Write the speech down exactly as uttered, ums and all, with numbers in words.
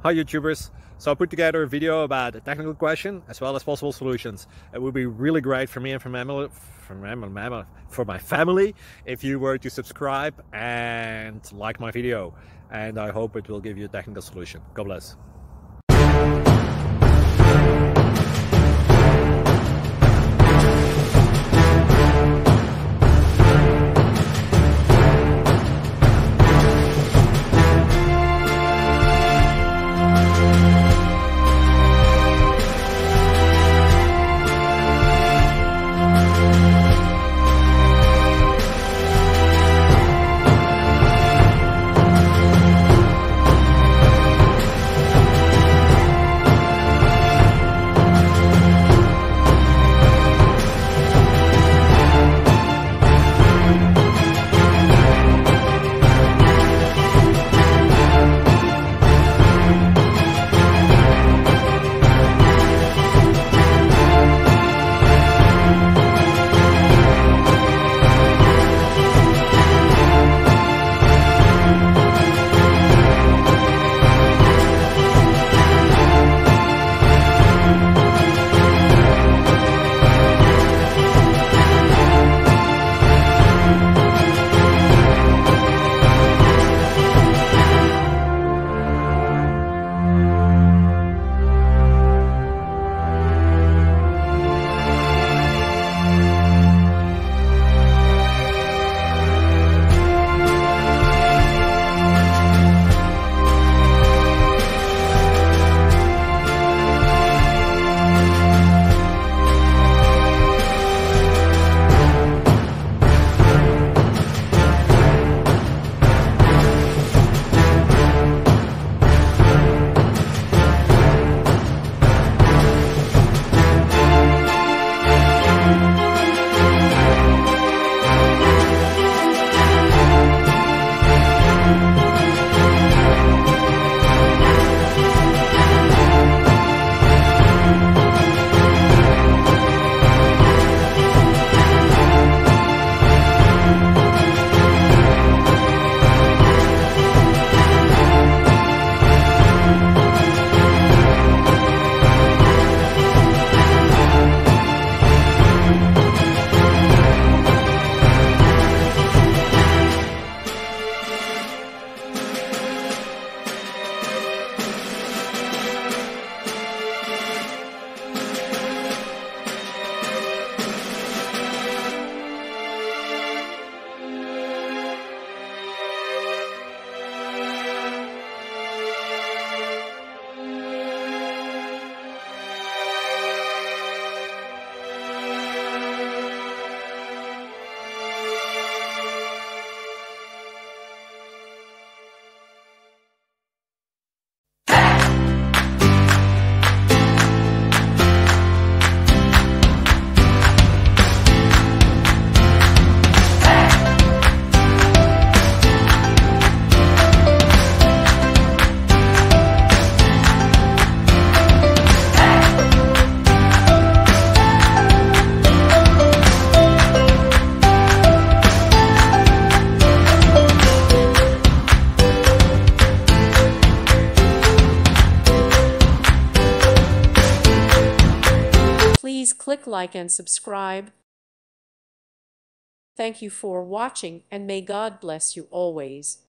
Hi YouTubers! So I put together a video about a technical question as well as possible solutions. It would be really great for me and for my family, for my, for my family if you were to subscribe and like my video. And I hope it will give you a technical solution. God bless. Please click like and subscribe. Thank you for watching, and may God bless you always.